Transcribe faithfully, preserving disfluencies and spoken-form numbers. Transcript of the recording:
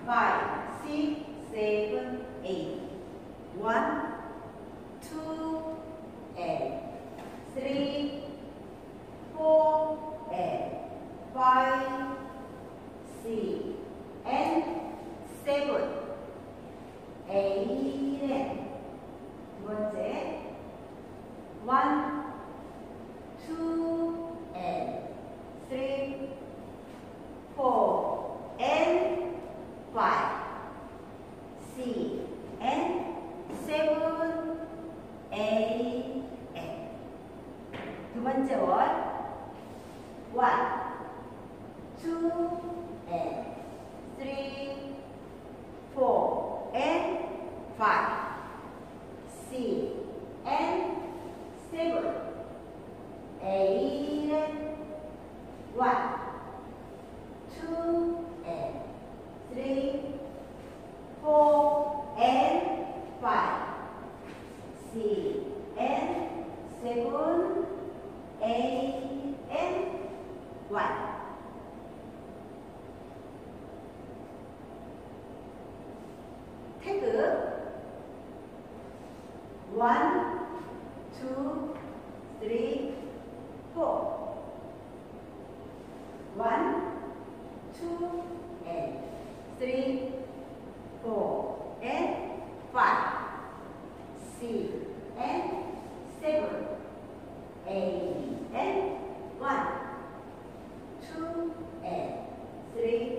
five, six, seven, eight. One, two, and three, four, and five, six, and seven, eight, and 두 번째. One, two, and three, four, and five, six, and seven, eight, and 두 번째 월. One, two, and three, four, and five, six, and seven, eight, and one, two, and three, four, and five, six, and seven, eight, and one. 태그. One, two, three, four. One, two, and three, four, and five, six, and seven, eight, and one, two, and three,